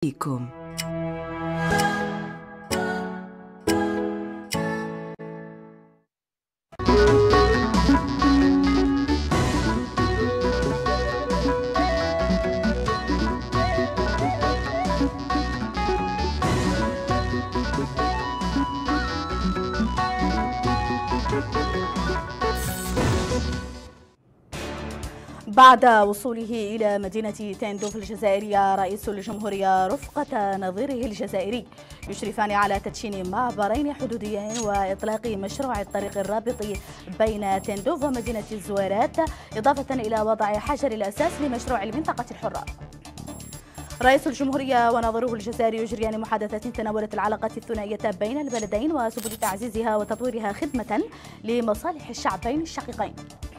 بكم. بعد وصوله إلى مدينة تندوف الجزائرية، رئيس الجمهورية رفقة نظيره الجزائري يشرفان على تدشين معبرين حدوديين وإطلاق مشروع الطريق الرابط بين تندوف ومدينة الزويرات، إضافة إلى وضع حجر الأساس لمشروع المنطقة الحرة. رئيس الجمهورية ونظيره الجزائري يجريان محادثات تناولت العلاقات الثنائية بين البلدين وسبل تعزيزها وتطويرها خدمة لمصالح الشعبين الشقيقين.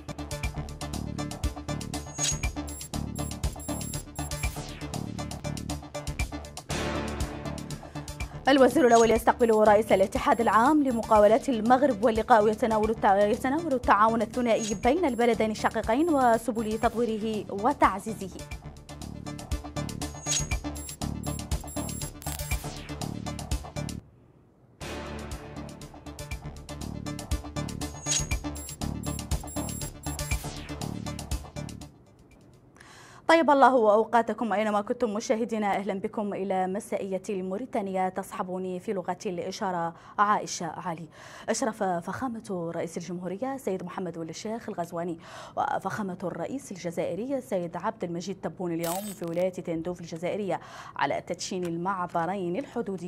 الوزير الأول يستقبل رئيس الاتحاد العام لمقاولات المغرب، واللقاء يتناول التعاون الثنائي بين البلدين الشقيقين وسبل تطويره وتعزيزه. طيب الله أوقاتكم أينما كنتم مشاهدينا، أهلا بكم إلى مسائية الموريتانية. تصحبني في لغة الإشارة عائشة علي. أشرف فخامة رئيس الجمهورية سيد محمد ولي الشيخ الغزواني وفخامة الرئيس الجزائري سيد عبد المجيد تبون اليوم في ولاية تندوف الجزائرية على تدشين المعبرين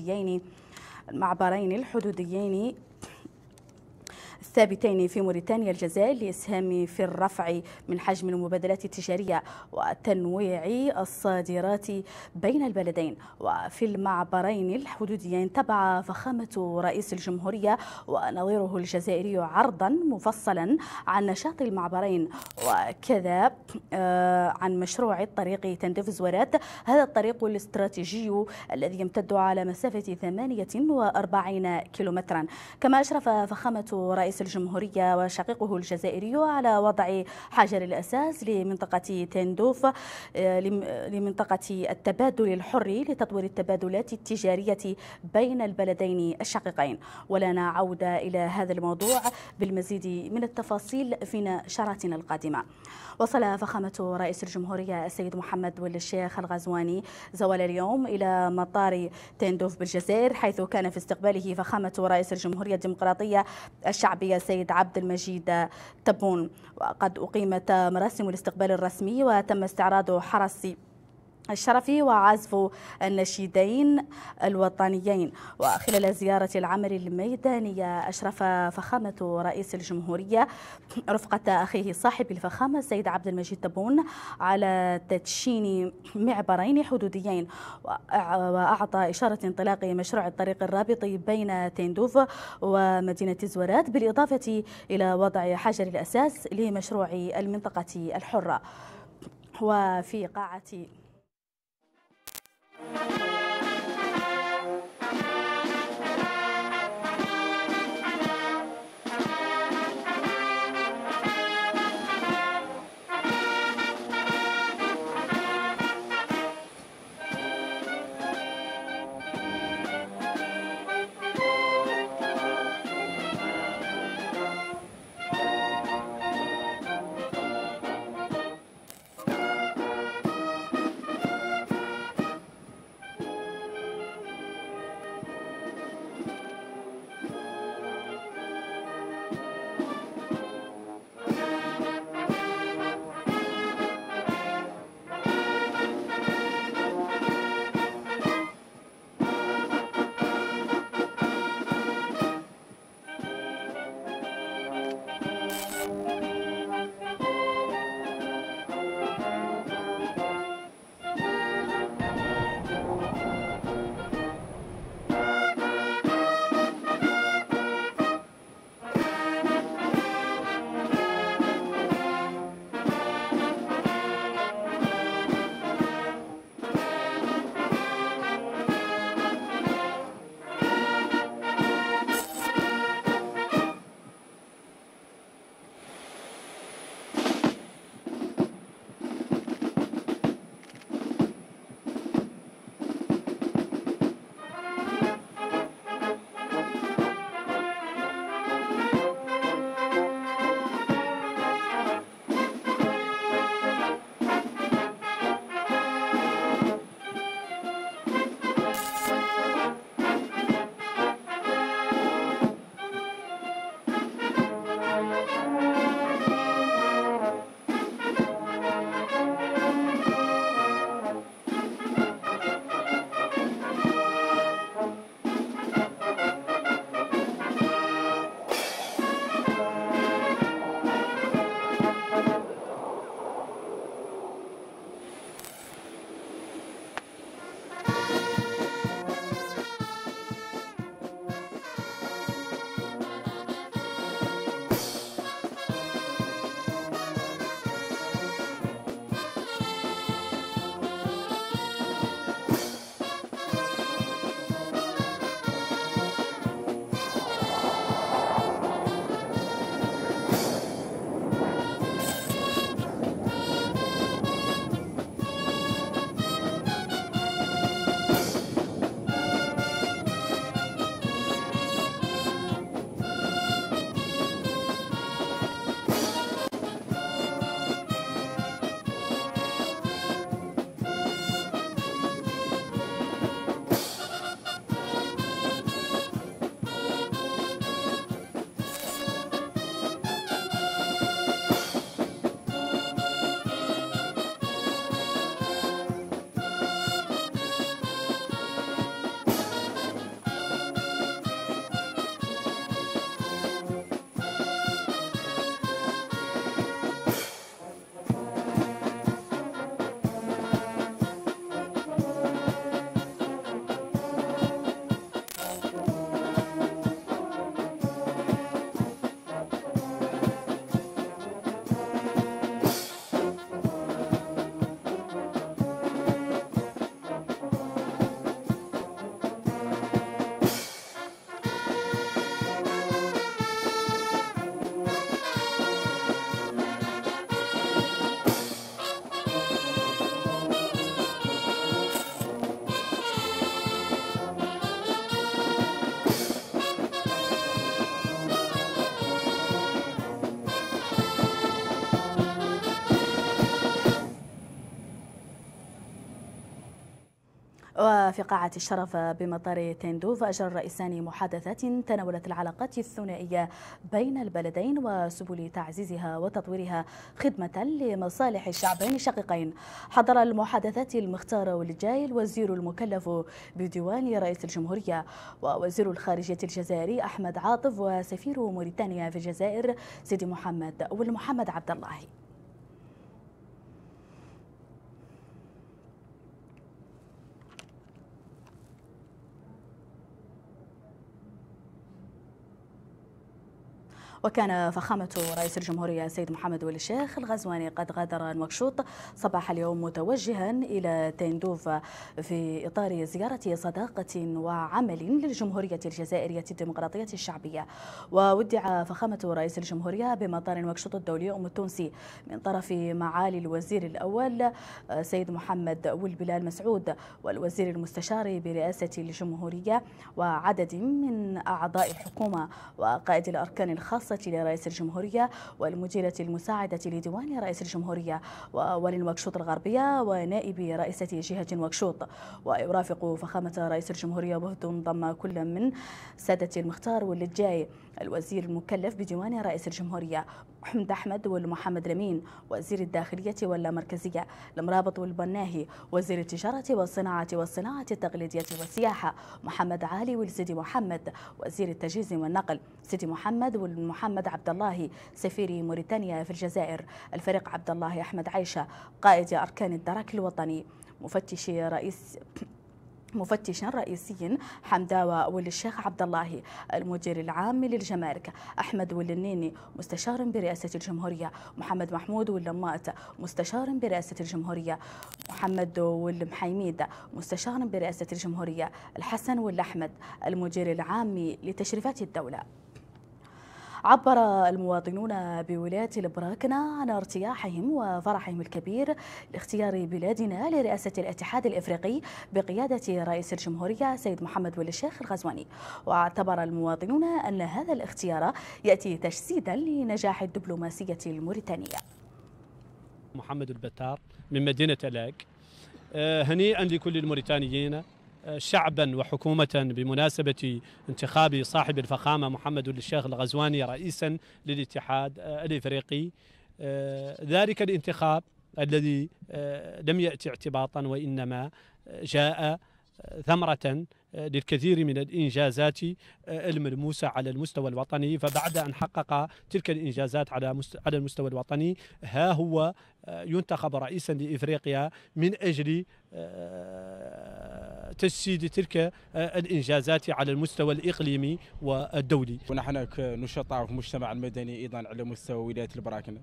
الحدوديين الثابتين في موريتانيا الجزائر لإسهام في الرفع من حجم المبادلات التجارية وتنويع الصادرات بين البلدين. وفي المعبرين الحدوديين تبع فخامة رئيس الجمهورية ونظيره الجزائري عرضا مفصلا عن نشاط المعبرين، وكذا عن مشروع الطريق تندوف زويرات. هذا الطريق الاستراتيجي الذي يمتد على مسافة 48 كيلومترا. كما أشرف فخامة رئيس الجمهورية وشقيقه الجزائري على وضع حجر الأساس لمنطقة تندوف لمنطقة التبادل الحر لتطوير التبادلات التجارية بين البلدين الشقيقين. ولنا عودة إلى هذا الموضوع بالمزيد من التفاصيل في نشراتنا القادمة. وصل فخامة رئيس الجمهورية السيد محمد ولي الشيخ الغزواني زوال اليوم إلى مطار تندوف بالجزائر، حيث كان في استقباله فخامة رئيس الجمهورية الديمقراطية الشعبية سيد عبد المجيد تبون. وقد أقيمت مراسم الاستقبال الرسمي وتم استعراض حرس الشرفي وعزف النشيدين الوطنيين. وخلال زيارة العمل الميدانية أشرف فخامة رئيس الجمهورية رفقة أخيه صاحب الفخامة السيد عبد المجيد تبون على تدشين معبرين حدوديين، وأعطى إشارة انطلاق مشروع الطريق الرابط بين تندوف ومدينة الزويرات، بالإضافة إلى وضع حجر الأساس لمشروع المنطقة الحرة. وفي قاعة وفي قاعة الشرف بمطار تندوف أجرى الرئيسان محادثات تناولت العلاقات الثنائية بين البلدين وسبل تعزيزها وتطويرها خدمة لمصالح الشعبين الشقيقين. حضر المحادثات المختار والجاي الوزير المكلف بديوان رئيس الجمهورية ووزير الخارجية الجزائري أحمد عاطف وسفير موريتانيا في الجزائر سيدي محمد عبد الله. وكان فخامة رئيس الجمهورية السيد محمد ولي الشيخ الغزواني قد غادر نواكشوط صباح اليوم متوجها إلى تندوف في إطار زيارة صداقة وعمل للجمهورية الجزائرية الديمقراطية الشعبية. وودع فخامة رئيس الجمهورية بمطار نواكشوط الدولي التونسي من طرف معالي الوزير الأول سيد محمد والبلال مسعود والوزير المستشار برئاسة الجمهورية وعدد من أعضاء الحكومة وقائد الأركان الخاصة لرئيس الجمهورية والمديرة المساعدة لديوان رئيس الجمهورية وولي نواكشوط الغربية ونائب رئيسة جهة نواكشوط. ويرافق فخامة رئيس الجمهورية وفد ضم كل من سادة المختار والجاي الوزير المكلف بديوان رئيس الجمهورية محمد أحمد والمحمد لمين وزير الداخلية والمركزية المرابط والبناهي وزير التجارة والصناعة التقليدية والسياحة محمد علي والسيدي محمد وزير التجهيز والنقل سيدي محمد والمحمد عبد الله سفير موريتانيا في الجزائر الفريق عبد الله أحمد عيشة قائد أركان الدرك الوطني مفتشا رئيسيا حمداوى ولي الشيخ عبد الله المدير العام للجمارك أحمد والنيني مستشار برئاسة الجمهورية محمد محمود واللمات مستشار برئاسة الجمهورية محمد والمحيميد مستشار برئاسة الجمهورية الحسن والأحمد المدير العام لتشريفات الدولة. عبر المواطنون بولاية البراكنة عن ارتياحهم وفرحهم الكبير لاختيار بلادنا لرئاسة الاتحاد الإفريقي بقيادة رئيس الجمهورية سيد محمد ولي الشيخ الغزواني. واعتبر المواطنون أن هذا الاختيار يأتي تجسيدا لنجاح الدبلوماسية الموريتانية. محمد البتار من مدينة ألاك. هنيئا لكل الموريتانيين شعبا وحكومة بمناسبة انتخاب صاحب الفخامة محمد ولي الشيخ الغزواني رئيسا للاتحاد الإفريقي. ذلك الانتخاب الذي لم يأتي اعتباطا وإنما جاء ثمرة للكثير من الإنجازات الملموسة على المستوى الوطني. فبعد أن حقق تلك الإنجازات على المستوى الوطني ها هو ينتخب رئيسا لإفريقيا من أجل تجسيد تلك الإنجازات على المستوى الإقليمي والدولي. ونحن كنشطاء في المجتمع المدني أيضا على مستوى ولاية البراكنة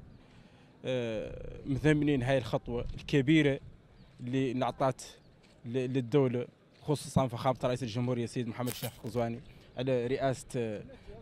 مثمنين هذه الخطوة الكبيرة اللي انعطت للدولة خصوصا فخامة رئيس الجمهورية السيد محمد الشيخ الغزواني على رئاسة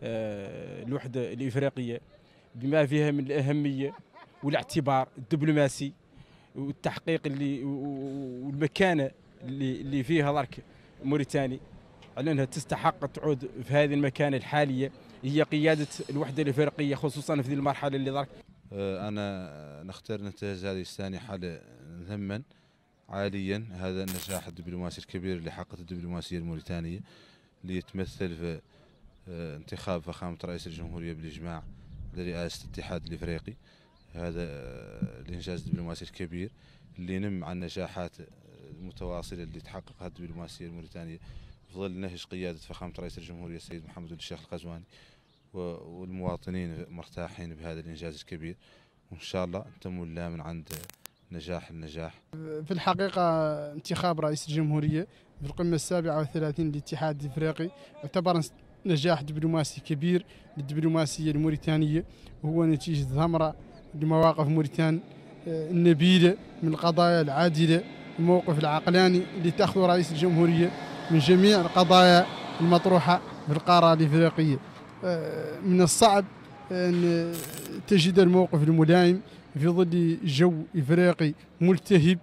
الوحدة الإفريقية بما فيها من الأهمية والاعتبار الدبلوماسي والتحقيق والمكانة اللي فيها درك موريتاني على أنها تستحق تعود في هذه المكانة الحالية هي قيادة الوحدة الإفريقية خصوصا في هذه المرحلة اللي درك. أنا نختار ننتهز هذه السانحة ذما عاليا هذا النجاح الدبلوماسي الكبير اللي حققته الدبلوماسية الموريتانية اللي يتمثل في انتخاب فخامة رئيس الجمهورية بالإجماع لرئاسة الاتحاد الإفريقي. هذا الإنجاز الدبلوماسي الكبير اللي ينم عن النجاحات المتواصلة اللي تحققها الدبلوماسية الموريتانية في ظل نهج قيادة فخامة رئيس الجمهورية السيد محمد ولي الشيخ الغزواني، والمواطنين مرتاحين بهذا الإنجاز الكبير، وإن شاء الله نتم لا من عند نجاح النجاح. في الحقيقة انتخاب رئيس الجمهورية في القمة 37 للاتحاد الإفريقي يعتبر نجاح دبلوماسي كبير للدبلوماسية الموريتانية، وهو نتيجة ثمرة لمواقف موريتان النبيلة من القضايا العادلة، الموقف العقلاني اللي تأخذه رئيس الجمهورية من جميع القضايا المطروحة في القارة الإفريقية. من الصعب أن تجد الموقف الملائم في ظل جو إفريقي ملتهب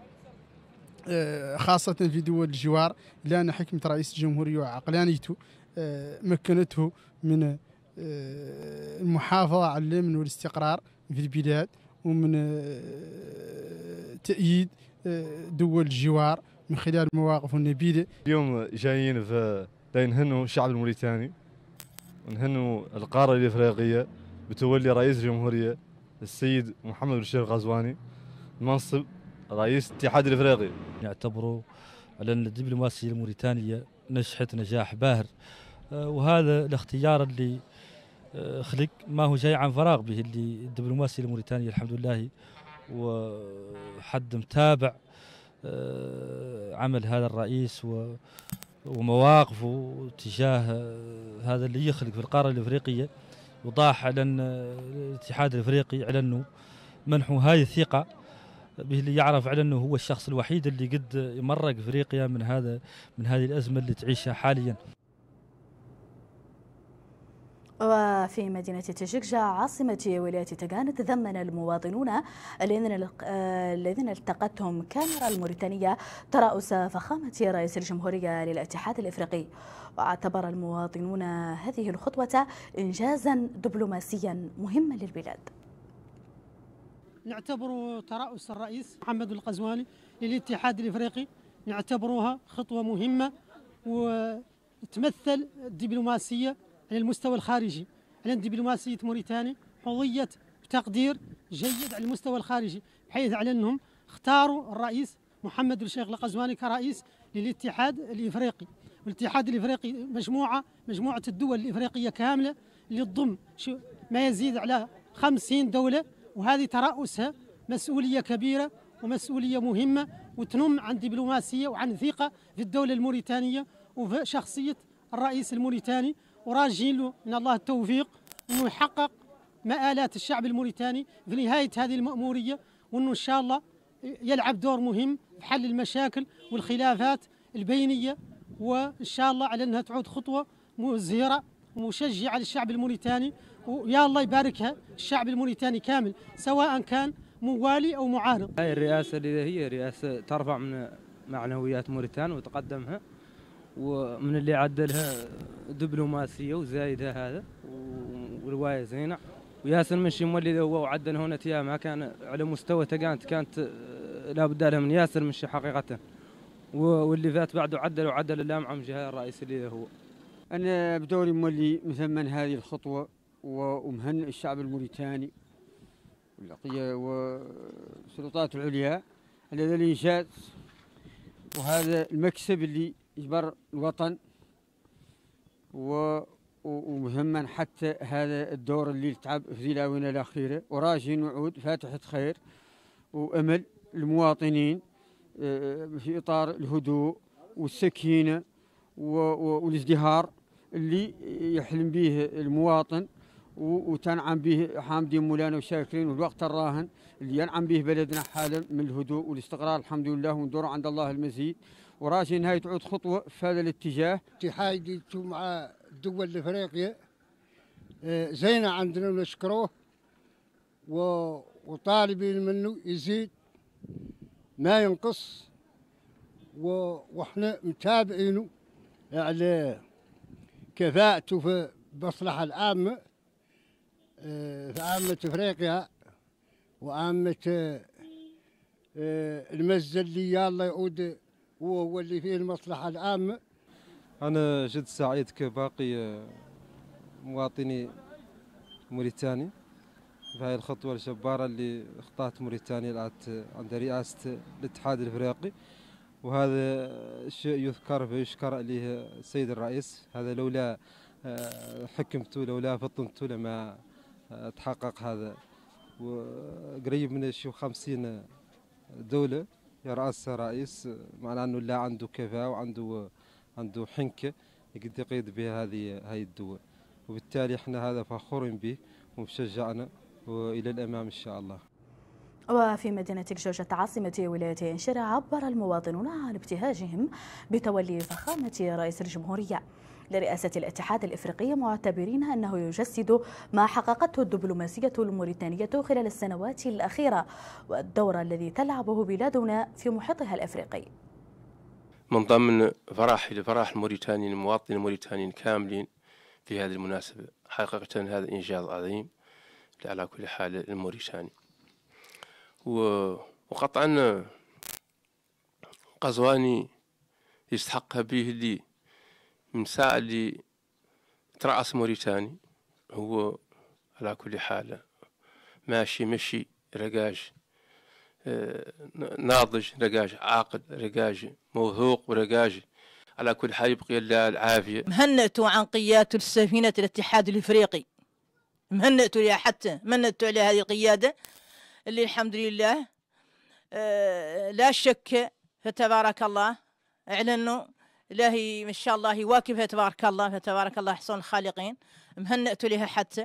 خاصة في دول الجوار، لأن حكمة رئيس الجمهورية وعقلانيته مكنته من المحافظة على الأمن والاستقرار في البلاد، ومن تأييد دول الجوار من خلال مواقف النبيلة. اليوم جايين لنهنوا الشعب الموريتاني ونهنوا القارة الإفريقية بتولي رئيس الجمهورية السيد محمد الشيخ الغزواني منصب رئيس الاتحاد الإفريقي. يعتبروا على أن الدبلوماسية الموريتانية نجحت نجاح باهر، وهذا الاختيار اللي خلق ما هو جاي عن فراغ به، اللي الدبلوماسية الموريتانية الحمد لله وحد متابع عمل هذا الرئيس ومواقفه تجاه هذا اللي يخلق في القارة الإفريقية، وضاح على أن الاتحاد الإفريقي على أنه منحه هذه الثقة به، اللي يعرف على أنه هو الشخص الوحيد اللي قد يمرق إفريقيا من هذه الأزمة اللي تعيشها حاليا. وفي مدينة تشكجة عاصمة ولاية تغان تضمن المواطنون الذين التقتهم كاميرا الموريتانية ترأس فخامة رئيس الجمهورية للاتحاد الإفريقي، واعتبر المواطنون هذه الخطوة إنجازا دبلوماسيا مهما للبلاد. نعتبر ترأس الرئيس محمد الغزواني للاتحاد الإفريقي نعتبروها خطوة مهمة وتمثل الدبلوماسية على المستوى الخارجي، على دبلوماسية موريتانيا حظيت بتقدير جيد على المستوى الخارجي، بحيث على أنهم اختاروا الرئيس محمد الشيخ الغزواني كرئيس للاتحاد الإفريقي. والاتحاد الإفريقي مجموعة الدول الإفريقية كاملة اللي تضم ما يزيد على 50 دولة، وهذه ترأسها مسؤولية كبيرة ومسؤولية مهمة، وتنم عن دبلوماسية وعن ثقة في الدولة الموريتانية وفي شخصية الرئيس الموريتاني، وراجين له من الله التوفيق أنه يحقق مآلات الشعب الموريتاني في نهاية هذه المأمورية، وأنه إن شاء الله يلعب دور مهم في حل المشاكل والخلافات البينية، وإن شاء الله على أنها تعود خطوة مزهرة ومشجعة للشعب الموريتاني، ويا الله يباركها الشعب الموريتاني كامل سواء كان موالي أو معارض. هاي الرئاسة اللي هي رئاسة ترفع من معنويات موريتانيا وتقدمها، ومن اللي عدلها دبلوماسية وزايدها هذا ورواية زينة، وياسر منشي مولي هو وعدل هنا تيا ما كان على مستوى كانت لابد لها من ياسر منشي حقيقة، واللي فات بعده عدل اللامعة من جهة الرئيس اللي هو. أنا بدوري مولي مثمن هذه الخطوة ومهنئ الشعب الموريتاني والسلطات العليا على هذا الإنجاز وهذا المكسب اللي يجبر الوطن، ومهمن حتى هذا الدور اللي تعب في الآونة الأخيرة، وراجين وعود فاتحة خير وأمل المواطنين في إطار الهدوء والسكينة والازدهار اللي يحلم به المواطن وتنعم به حامدين مولانا وشاكرين، والوقت الراهن اللي ينعم به بلدنا حالا من الهدوء والاستقرار الحمد لله، وندور عند الله المزيد، وراجي نهاية تعود خطوة في هذا الاتجاه. اتحادي مع الدول الافريقيه زينة عندنا ونشكروه وطالبين منه يزيد ما ينقص، واحنا متابعينه على كفاءته في المصلحة العامة في عامة افريقيا وعامة المزة اللي يالله يعود هو اللي فيه المصلحة العامة. أنا جد سعيد كباقي مواطني موريتاني بهاي الخطوة الجبارة اللي اخطأت موريتانيا عند رئاسة الاتحاد الافريقي، وهذا الشيء يذكر ويشكر عليه السيد الرئيس. هذا لولا حكمته لولا فطنته لما تحقق هذا، وقريب من 50 دولة يرأسها رئيس، معناه أنه لا عنده كفاءة وعنده حنكة يقدر يقيد بها هذه الدول، وبالتالي احنا هذا فخورين به ومشجعنا وإلى الأمام إن شاء الله. وفي مدينة الجوجة عاصمة ولاية إنشرا عبر المواطنون عن ابتهاجهم بتولي فخامة رئيس الجمهورية لرئاسة الاتحاد الإفريقي، معتبرين أنه يجسد ما حققته الدبلوماسية الموريتانية خلال السنوات الأخيرة والدور الذي تلعبه بلادنا في محيطها الأفريقي. من ضمن فرح الموريتاني المواطنين الموريتانيين كاملين في هذه المناسبة، حقيقة هذا إنجاز عظيم على كل حال الموريتاني، وقطعا قزواني يستحقها به اللي من ساعة اللي ترأس موريتاني هو على كل حال ماشي مشي رقاج ناضج، رقاج عاقل، رقاج موثوق، ورقاج على كل حال يبقي الله العافية. مهنأت عن قيادة السفينة الاتحاد الإفريقي، مهنأت لها حتى منت على هذه القيادة اللي الحمد لله لا شك فتبارك الله على أنه إلهي ما شاء الله يواكبها تبارك الله، فتبارك الله أحسن الخالقين. مهنأت لها حتى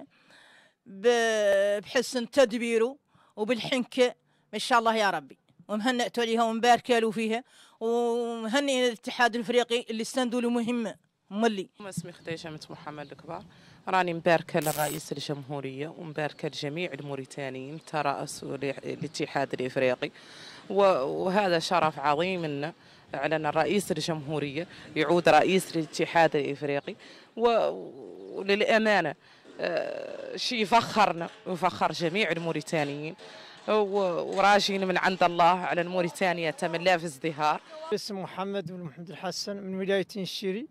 بحسن تدبيره وبالحنكة ما شاء الله يا ربي، ومهنأت عليها ومبارك له فيها، ومهنئ الاتحاد الافريقي اللي استندوا له مهمه مولي. اسمي خديجة محمد الكبار، راني مباركه للرئيس الجمهوريه ومباركه لجميع الموريتانيين ترأسوا الاتحاد الافريقي، وهذا شرف عظيم لنا على ان الرئيس الجمهوريه يعود رئيس الاتحاد الافريقي، وللامانه شيء يفخرنا ويفخر جميع الموريتانيين، وراجين من عند الله على موريتانيا تملأ في ازدهار. اسم محمد بن محمد الحسن من ولاية نشيري.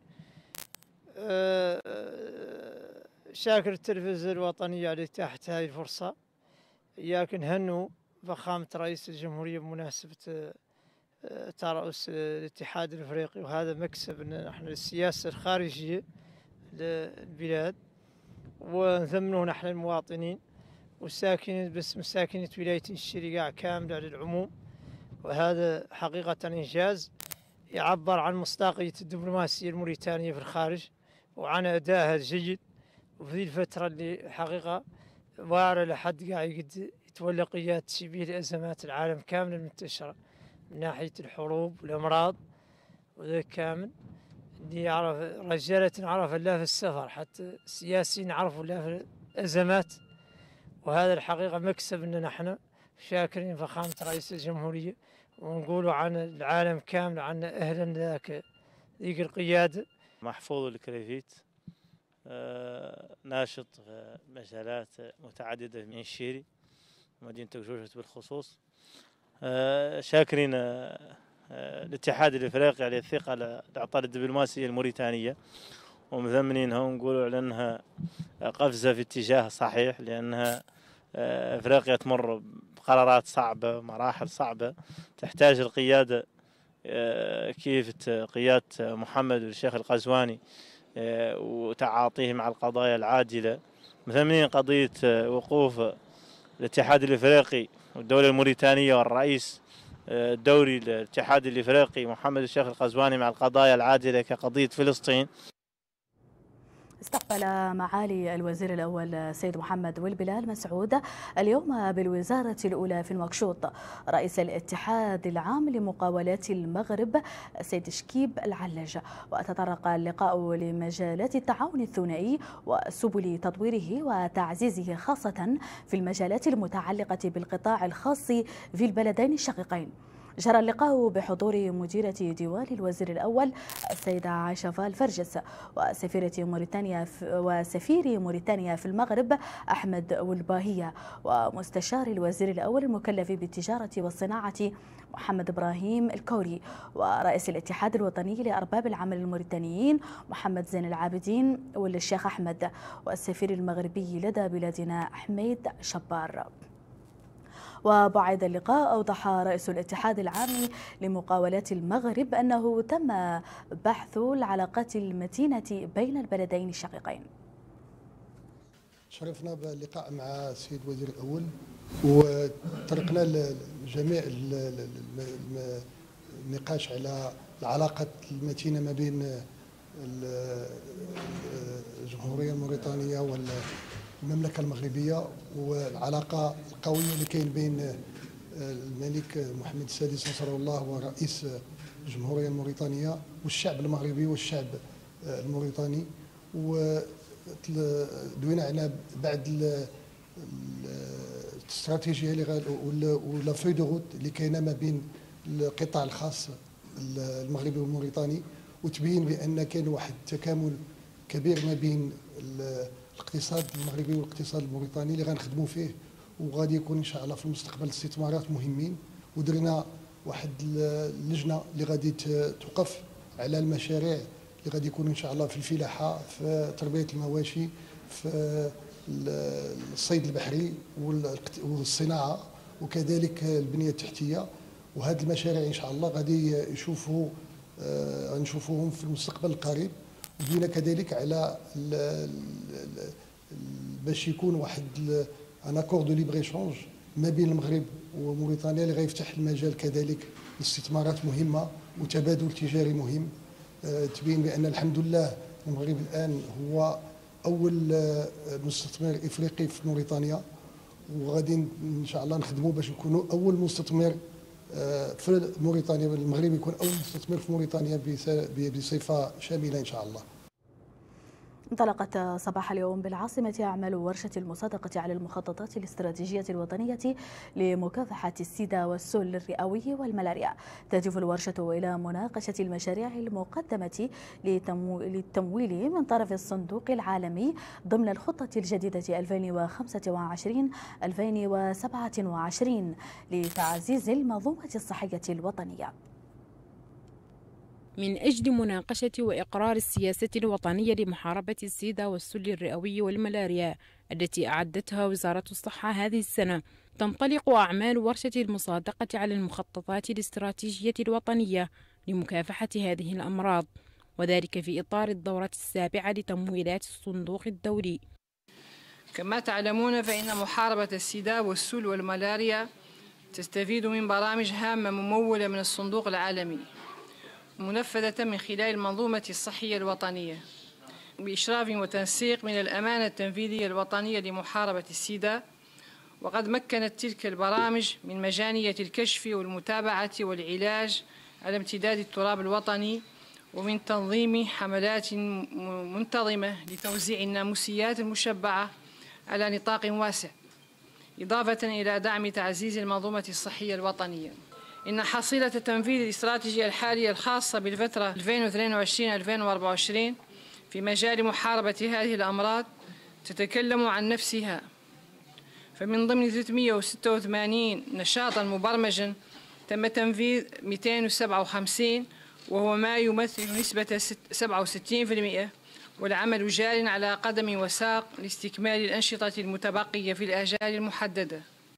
شاكر التلفزيون الوطني على إتاحة هذه الفرصة. إياك نهنوا فخامة رئيس الجمهورية بمناسبة ترأس الاتحاد الافريقي، وهذا مكسب نحن للسياسة الخارجية للبلاد، ونثمنه نحن المواطنين والساكنين باسم ساكنة ولاية الشرقاع كاملة للعموم، وهذا حقيقة إنجاز يعبر عن مصداقية الدبلوماسية الموريتانية في الخارج وعن أدائها الجيد. وفي الفترة اللي حقيقة واعرة لحد قاعد يتولى قيادة شبيه لأزمات العالم كامل المنتشرة من ناحية الحروب والأمراض، وذا كامل اللي يعرف رجالة عرف الله في السفر، حتى السياسيين عرفوا الله في الأزمات، وهذا الحقيقة مكسب إن نحن شاكرين فخامة رئيس الجمهورية، ونقولوا عن العالم كامل عن أهلا ذاك ذيك القيادة. محفوظ الكريفيت، ناشط في مجالات متعددة من الشيري ومدينة جوجة بالخصوص. شاكرين الاتحاد الافريقي على الثقة اللي اعطى الدبلوماسية الموريتانية، ومثمنينها ونقولوا على انها قفزة في اتجاه صحيح، لانها افريقيا تمر بقرارات صعبة مراحل صعبة تحتاج القيادة كيف قيادة محمد والشيخ القزواني وتعاطيه مع القضايا العاجلة. مثمنين قضية وقوف الاتحاد الافريقي والدولة الموريتانية والرئيس الدوري للاتحاد الافريقي محمد الشيخ القزواني مع القضايا العاجلة كقضية فلسطين. استقبل معالي الوزير الأول سيد محمد والبلال مسعود اليوم بالوزارة الأولى في المكشوط رئيس الاتحاد العام لمقاولات المغرب سيد شكيب العلج، وتطرق اللقاء لمجالات التعاون الثنائي وسبل تطويره وتعزيزه خاصة في المجالات المتعلقة بالقطاع الخاص في البلدين الشقيقين. جرى اللقاء بحضور مديرة ديوان الوزير الأول السيدة عائشة فالفرجس وسفير موريتانيا في المغرب أحمد والباهية، ومستشار الوزير الأول المكلف بالتجارة والصناعة محمد إبراهيم الكوري، ورئيس الاتحاد الوطني لأرباب العمل الموريتانيين محمد زين العابدين والشيخ أحمد، والسفير المغربي لدى بلادنا حميد شبار. وبعد اللقاء أوضح رئيس الاتحاد العام لمقاولات المغرب أنه تم بحث العلاقات المتينة بين البلدين الشقيقين. شرفنا باللقاء مع السيد الوزير الأول، وطرقنا لجميع النقاش على العلاقات المتينة ما بين الجمهورية الموريتانية والمملكة المغربية، والعلاقة القوية اللي كاين بين الملك محمد السادس نصره الله ورئيس الجمهورية الموريتانية والشعب المغربي والشعب الموريتاني. ودوينا على بعد الاستراتيجية ولا في دو روت اللي كاينه ما بين القطاع الخاص المغربي والموريتاني، وتبين بان كاين واحد التكامل كبير ما بين الاقتصاد المغربي والاقتصاد الموريتاني اللي غنخدموا فيه، وغادي يكون ان شاء الله في المستقبل استثمارات مهمين. ودرنا واحد اللجنه اللي غادي توقف على المشاريع اللي غادي يكون ان شاء الله في الفلاحه، في تربيه المواشي، في الصيد البحري والصناعه، وكذلك البنيه التحتيه. وهذه المشاريع ان شاء الله غادي نشوفوهم في المستقبل القريب. ودينا كذلك على باش يكون واحد ان اكور دو ليبر ايشونج ما بين المغرب وموريتانيا اللي غيفتح المجال كذلك لاستثمارات مهمه وتبادل تجاري مهم. تبين بان الحمد لله المغرب الان هو اول مستثمر افريقي في موريتانيا، وغادي ان شاء الله نخدموا باش نكونوا اول مستثمر في موريتانيا. المغرب يكون اول مستثمر في موريتانيا بصفه شامله ان شاء الله. انطلقت صباح اليوم بالعاصمة أعمال ورشة المصادقة على المخططات الاستراتيجية الوطنية لمكافحة السيدا والسل الرئوي والملاريا. تهدف الورشة إلى مناقشة المشاريع المقدمة للتمويل من طرف الصندوق العالمي ضمن الخطة الجديدة 2025-2027 لتعزيز المنظومة الصحية الوطنية. من أجل مناقشة وإقرار السياسة الوطنية لمحاربة السيدا والسل الرئوي والملاريا التي أعدتها وزارة الصحة هذه السنة، تنطلق أعمال ورشة المصادقة على المخططات الاستراتيجية الوطنية لمكافحة هذه الأمراض، وذلك في إطار الدورة السابعة لتمويلات الصندوق الدولي. كما تعلمون فإن محاربة السيدا والسل والملاريا تستفيد من برامج هامة ممولة من الصندوق العالمي منفذة من خلال المنظومة الصحية الوطنية بإشراف وتنسيق من الأمانة التنفيذية الوطنية لمحاربة السيدا. وقد مكنت تلك البرامج من مجانية الكشف والمتابعة والعلاج على امتداد التراب الوطني، ومن تنظيم حملات منتظمة لتوزيع الناموسيات المشبعة على نطاق واسع، إضافة إلى دعم تعزيز المنظومة الصحية الوطنية. إن حصيلة تنفيذ الاستراتيجية الحالية الخاصة بالفترة 2022-2024 في مجال محاربة هذه الأمراض تتكلم عن نفسها، فمن ضمن 386 نشاطا مبرمجا تم تنفيذ 257، وهو ما يمثل نسبة 67%، والعمل جار على قدم وساق لاستكمال الأنشطة المتبقية في الآجال المحددة.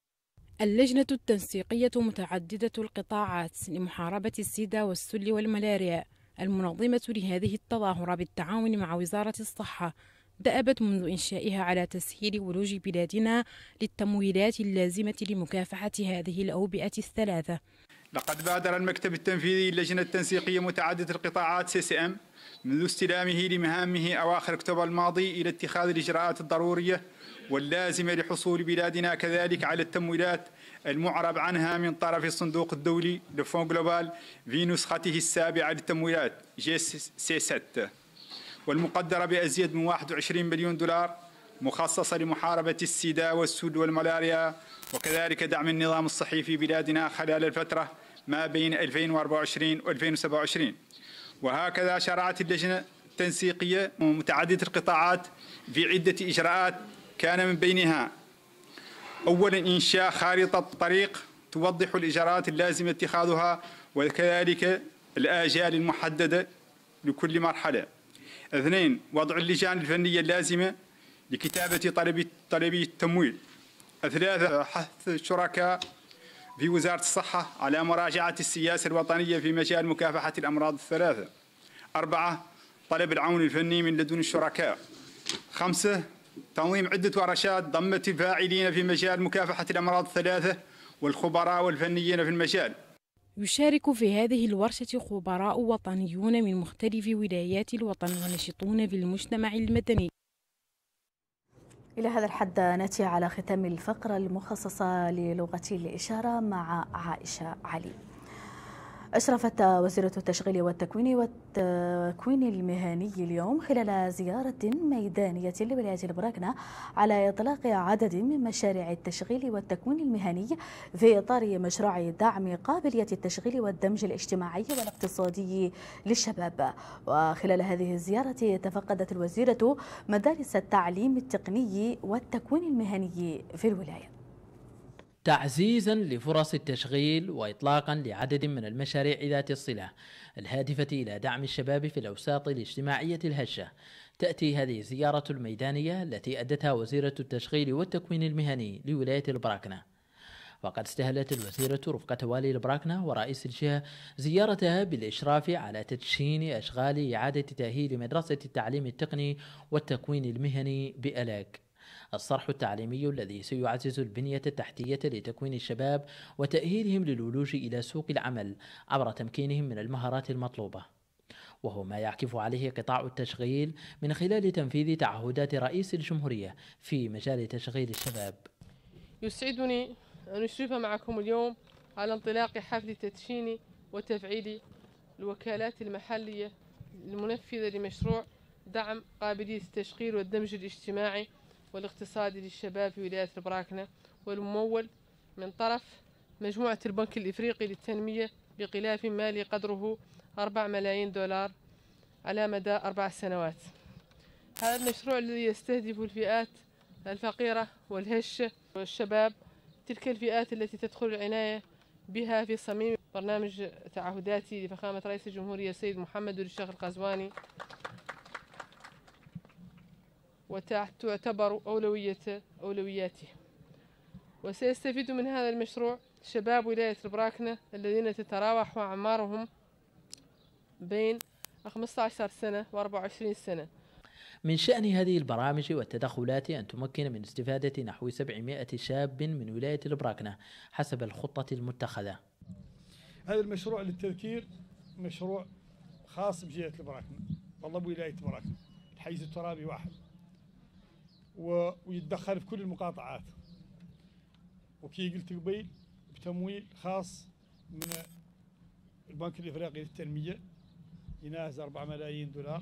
اللجنة التنسيقية متعددة القطاعات لمحاربة السيدا والسل والملاريا المنظمة لهذه التظاهرة بالتعاون مع وزارة الصحة دأبت منذ إنشائها على تسهيل ولوج بلادنا للتمويلات اللازمة لمكافحة هذه الأوبئة الثلاثة. لقد بادر المكتب التنفيذي اللجنة التنسيقية متعددة القطاعات CCM منذ استلامه لمهامه أواخر أكتوبر الماضي إلى اتخاذ الإجراءات الضرورية واللازمة لحصول بلادنا كذلك على التمويلات المعرب عنها من طرف الصندوق الدولي لفون جلوبال في نسخته السابعة للتمويلات GC7، والمقدرة بأزيد من 21 مليون دولار، مخصصة لمحاربة السيدا والسل والملاريا وكذلك دعم النظام الصحي في بلادنا خلال الفترة ما بين 2024 و2027. وهكذا شرعت اللجنة التنسيقية متعددة القطاعات في عدة إجراءات، كان من بينها: أولا إنشاء خارطة طريق توضح الإجراءات اللازمة اتخاذها وكذلك الآجال المحددة لكل مرحلة. اثنين، وضع اللجان الفنية اللازمة لكتابة طلبي التمويل. ثلاثة، حث الشركاء في وزارة الصحة على مراجعة السياسة الوطنية في مجال مكافحة الأمراض الثلاثة. أربعة، طلب العون الفني من لدن الشركاء. خمسة، تنظيم عدة ورشات ضمت الفاعلين في مجال مكافحة الأمراض الثلاثة والخبراء والفنيين في المجال. يشارك في هذه الورشة خبراء وطنيون من مختلف ولايات الوطن ونشطون في المجتمع المدني. إلى هذا الحد نأتي على ختام الفقرة المخصصة للغة الإشارة مع عائشة علي. أشرفت وزيرة التشغيل والتكوين المهني اليوم خلال زيارة ميدانية لولاية البراكنة على إطلاق عدد من مشاريع التشغيل والتكوين المهني في إطار مشروع دعم قابلية التشغيل والدمج الاجتماعي والاقتصادي للشباب. وخلال هذه الزيارة تفقدت الوزيرة مدارس التعليم التقني والتكوين المهني في الولاية. تعزيزا لفرص التشغيل وإطلاقا لعدد من المشاريع ذات الصلة الهادفة إلى دعم الشباب في الأوساط الاجتماعية الهشة، تأتي هذه الزيارة الميدانية التي أدتها وزيرة التشغيل والتكوين المهني لولاية البراكنة. وقد استهلت الوزيرة رفقة والي البراكنة ورئيس الجهة زيارتها بالإشراف على تدشين أشغال إعادة تأهيل مدرسة التعليم التقني والتكوين المهني بألاك، الصرح التعليمي الذي سيعزز البنية التحتية لتكوين الشباب وتأهيلهم للولوج إلى سوق العمل عبر تمكينهم من المهارات المطلوبة، وهو ما يعكف عليه قطاع التشغيل من خلال تنفيذ تعهدات رئيس الجمهورية في مجال تشغيل الشباب. يسعدني أن أشرف معكم اليوم على انطلاق حفل تدشين وتفعيل الوكالات المحلية المنفذة لمشروع دعم قابلية التشغيل والدمج الاجتماعي والاقتصادي للشباب في ولاية البراكنة، والممول من طرف مجموعة البنك الإفريقي للتنمية بغلاف مالي قدره 4 ملايين دولار على مدى 4 سنوات. هذا المشروع الذي يستهدف الفئات الفقيرة والهشة والشباب، تلك الفئات التي تدخل العناية بها في صميم برنامج تعهداتي لفخامة رئيس الجمهورية السيد محمد الشيخ القزواني، وتعتبر أولوياته. وسيستفيد من هذا المشروع شباب ولاية البراكنة الذين تتراوح أعمارهم بين 15 سنة و24 سنة. من شأن هذه البرامج والتدخلات أن تمكن من استفادة نحو 700 شاب من ولاية البراكنة حسب الخطة المتخذة. هذا المشروع للتذكير مشروع خاص بجهة البراكنة، والله بولاية البراكنة، الحيز الترابي واحد، ويتدخل في كل المقاطعات، وكي قلت قبيل بتمويل خاص من البنك الإفريقي للتنمية يناهز 4 ملايين دولار،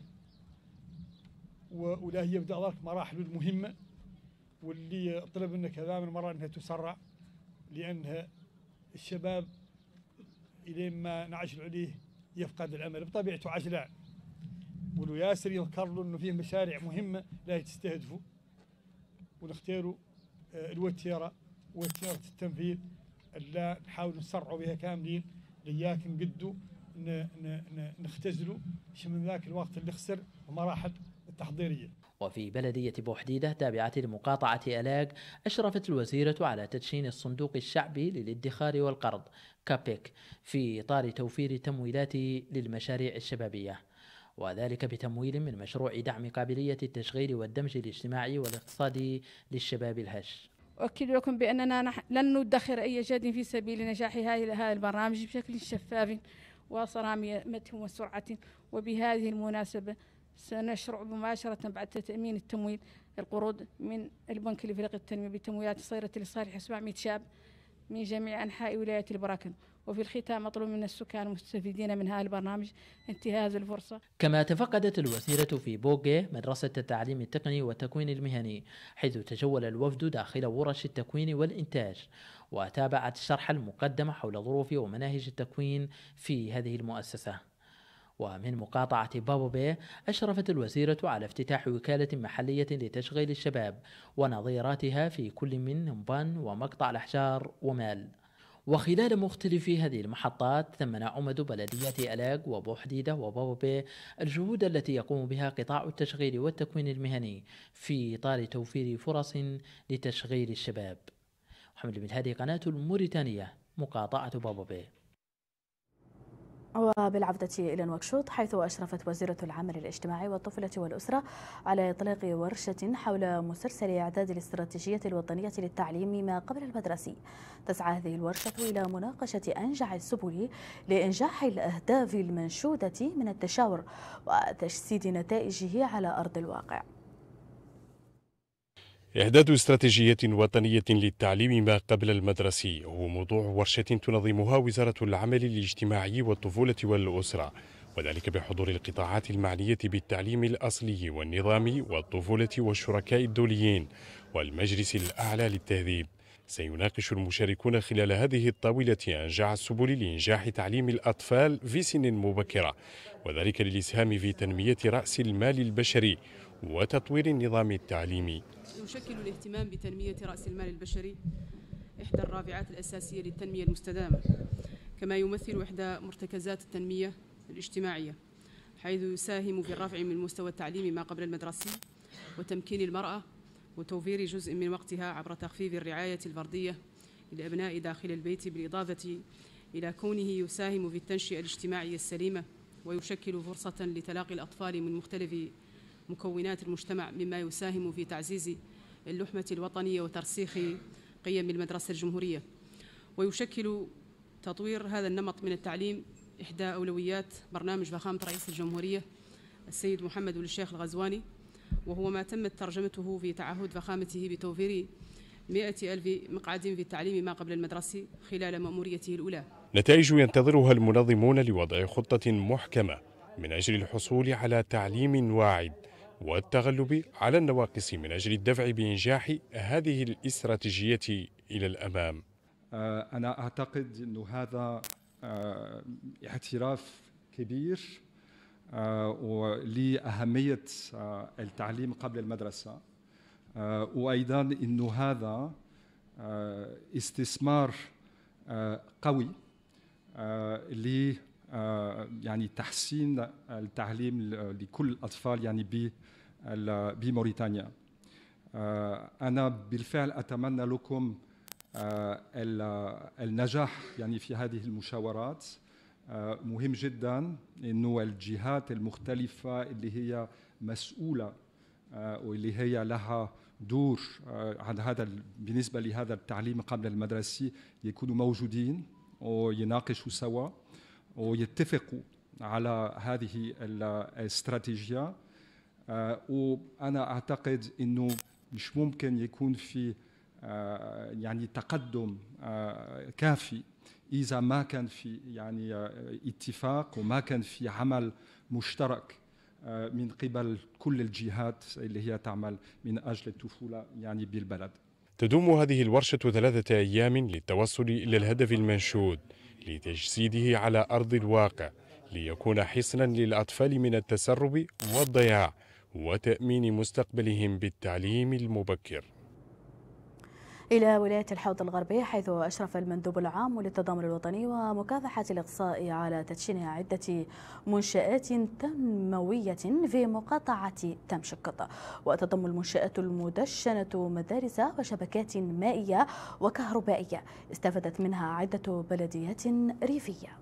ولا يبدأ ذلك مراحل المهمة واللي طلب منك كذا من مرة أنها تسرع، لأنها الشباب إلين ما نعجل عليه يفقد الأمل بطبيعته عجلان، ولو ياسر يذكر له أنه فيه مشاريع مهمة لا تستهدفوا، ونختاروا الوتيرة وتيرة التنفيذ اللي نحاول نسرعوا بها كاملين، لياك نقدوا نختزلوا شي من ذاك الوقت اللي خسر ومراحل التحضيرية. وفي بلدية بوحديدة تابعة لمقاطعة ألاك أشرفت الوزيرة على تدشين الصندوق الشعبي للادخار والقرض كابيك في إطار توفير تمويلات للمشاريع الشبابية، وذلك بتمويل من مشروع دعم قابلية التشغيل والدمج الاجتماعي والاقتصادي للشباب الهش. أؤكد لكم بأننا لن ندخر أي جهد في سبيل نجاح هذه البرامج بشكل شفاف وصرامة وسرعة. وبهذه المناسبة سنشرع مباشرة بعد تأمين التمويل القروض من البنك الإفريقي للتنمية بتمويلات صيرة لصالح 700 شاب من جميع أنحاء ولاية البراكن. وفي الختام مطلوب من السكان المستفيدين من هذا البرنامج انتهاز الفرصة. كما تفقدت الوزيرة في بوغي مدرسة التعليم التقني والتكوين المهني، حيث تجول الوفد داخل ورش التكوين والإنتاج، وتابعت الشرح المقدم حول ظروف ومناهج التكوين في هذه المؤسسة. ومن مقاطعة بابوبي أشرفت الوزيرة على افتتاح وكالة محلية لتشغيل الشباب ونظيراتها في كل من نمبان ومقطع الأحجار ومال. وخلال مختلف هذه المحطات ثمن عمد بلديات ألاك وبوحديدة وبابوبي الجهود التي يقوم بها قطاع التشغيل والتكوين المهني في إطار توفير فرص لتشغيل الشباب. محمد بن هادي، قناة الموريتانية، مقاطعة بابوبي. وبالعودة إلى نواكشوط، حيث أشرفت وزيرة العمل الاجتماعي والطفولة والأسرة على إطلاق ورشة حول مسلسل إعداد الاستراتيجية الوطنية للتعليم ما قبل المدرسي. تسعى هذه الورشة إلى مناقشة أنجع السبل لإنجاح الأهداف المنشودة من التشاور وتجسيد نتائجه على أرض الواقع. إعداد استراتيجية وطنية للتعليم ما قبل المدرسي هو موضوع ورشة تنظمها وزارة العمل الاجتماعي والطفولة والأسرة، وذلك بحضور القطاعات المعنية بالتعليم الأصلي والنظامي والطفولة والشركاء الدوليين والمجلس الأعلى للتهذيب. سيناقش المشاركون خلال هذه الطاولة أنجع السبل لإنجاح تعليم الأطفال في سن مبكرة، وذلك للإسهام في تنمية رأس المال البشري وتطوير النظام التعليمي. يشكل الاهتمام بتنمية رأس المال البشري إحدى الرافعات الأساسية للتنمية المستدامة، كما يمثل إحدى مرتكزات التنمية الاجتماعية، حيث يساهم في الرفع من مستوى التعليم ما قبل المدرسي وتمكين المرأة وتوفير جزء من وقتها عبر تخفيف الرعاية الفردية للأبناء داخل البيت، بالإضافة إلى كونه يساهم في التنشئة الاجتماعية السليمة ويشكل فرصة لتلاقي الأطفال من مختلف مكونات المجتمع، مما يساهم في تعزيز اللحمة الوطنية وترسيخ قيم المدرسة الجمهورية. ويشكل تطوير هذا النمط من التعليم إحدى أولويات برنامج فخامة رئيس الجمهورية السيد محمد بن الشيخ الغزواني، وهو ما تمت ترجمته في تعهد فخامته بتوفير 100,000 مقعد في التعليم ما قبل المدرسي خلال مأموريته الأولى. نتائج ينتظرها المنظمون لوضع خطة محكمة من أجل الحصول على تعليم واعد والتغلب على النواقص من أجل الدفع بإنجاح هذه الاستراتيجية إلى الأمام. أنا أعتقد أن هذا اعتراف كبير لأهمية التعليم قبل المدرسة، وأيضا أن هذا استثمار قوي ل يعني تحسين التعليم لكل الأطفال يعني بموريتانيا. أنا بالفعل أتمنى لكم النجاح يعني في هذه المشاورات. مهم جدا إنه الجهات المختلفة اللي هي مسؤولة واللي هي لها دور عن هذا بالنسبة لهذا التعليم قبل المدرسي يكونوا موجودين ويناقشوا سوا ويتفقوا على هذه الاستراتيجية. وأنا أعتقد إنه مش ممكن يكون في يعني تقدم كافي إذا ما كان في يعني اتفاق وما كان في عمل مشترك من قبل كل الجهات اللي هي تعمل من أجل الطفولة يعني بالبلد. تدوم هذه الورشة 3 أيام للتوصل إلى الهدف المنشود لتجسيده على أرض الواقع، ليكون حصنا للأطفال من التسرب والضياع وتأمين مستقبلهم بالتعليم المبكر. إلى ولاية الحوض الغربي، حيث أشرف المندوب العام للتضامن الوطني ومكافحة الإقصاء على تدشين عدة منشآت تنموية في مقاطعة تمشقط، وتضم المنشآت المدشنة مدارس وشبكات مائية وكهربائية استفادت منها عدة بلديات ريفية.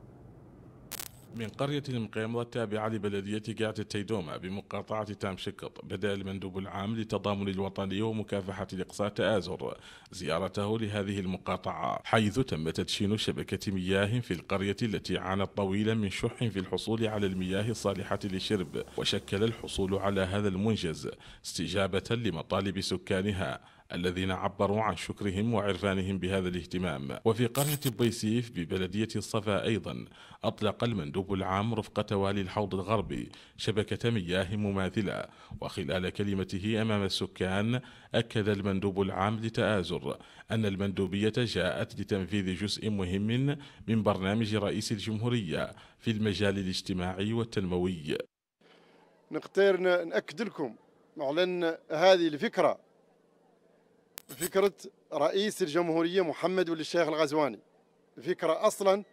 من قرية المقيمة التابعة لبلدية قاعة التيدومة بمقاطعة تامشقط، بدأ المندوب العام للتضامن الوطني ومكافحة الإقصاء تآزر زيارته لهذه المقاطعة، حيث تم تدشين شبكة مياه في القرية التي عانت طويلا من شح في الحصول على المياه الصالحة للشرب، وشكل الحصول على هذا المنجز استجابة لمطالب سكانها الذين عبروا عن شكرهم وعرفانهم بهذا الاهتمام. وفي قرية بيسيف ببلدية الصفا أيضا أطلق المندوب العام رفقة والي الحوض الغربي شبكة مياه مماثلة، وخلال كلمته أمام السكان أكد المندوب العام لتآزر أن المندوبية جاءت لتنفيذ جزء مهم من برنامج رئيس الجمهورية في المجال الاجتماعي والتنموي. نختار نأكد لكم على هذه الفكرة، فكرة رئيس الجمهورية محمد بن الشيخ الغزواني، فكرة أصلا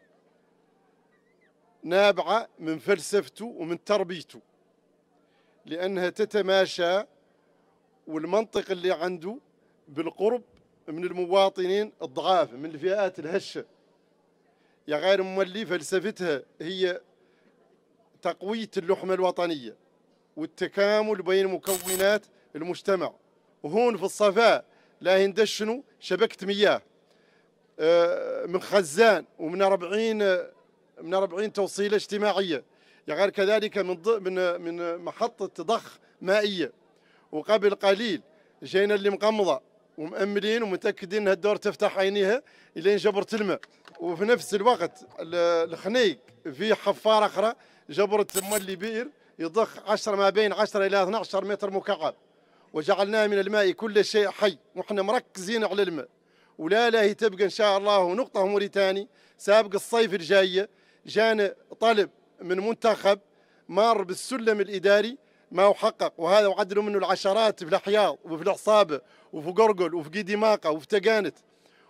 نابعة من فلسفته ومن تربيته، لأنها تتماشى والمنطق اللي عنده بالقرب من المواطنين الضعاف من الفئات الهشة. يا غير مولي فلسفتها هي تقوية اللحمة الوطنية والتكامل بين مكونات المجتمع. وهون في الصفاء لا يندشنوا شبكة مياه من خزان ومن 40 توصيلة اجتماعية، غير كذلك من محطة ضخ مائية. وقبل قليل جينا اللي مقمضة ومأملين ومتأكدين أن الدور تفتح عينيها إلين جبرت الماء. وفي نفس الوقت الخنيق في حفارة أخرى جبرت مولي بئر يضخ ما بين 10 إلى 12 متر مكعب، وجعلناه من الماء كل شيء حي، وإحنا مركزين على الماء. ولا هي تبقى إن شاء الله نقطة موريتاني. سابق الصيف الجاية جانا طلب من منتخب مار بالسلم الإداري ما هو حقق، وهذا وعدلوا منه العشرات في الأحياض وفي العصابة وفي قرقل وفي قيدماقة وفي تقانت.